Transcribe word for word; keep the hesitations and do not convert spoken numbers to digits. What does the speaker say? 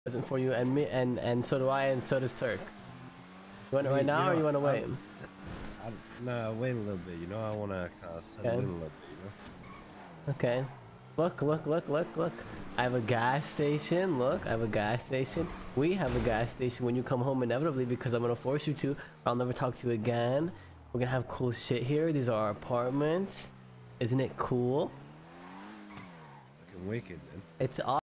present for you, and me, and and so do I, and so does Turk. You want it right now, you know, or you want to wait? I, I, no, wait a little bit. You know, I want to kind of settle Okay. in a little bit. You know. Okay. Look, look, look, look, look. I have a gas station. Look, I have a gas station. We have a gas station when you come home inevitably, because I'm gonna force you to. Or I'll never talk to you again. We're gonna have cool shit here. These are our apartments. Isn't it cool? Fucking wicked, man. It's awesome.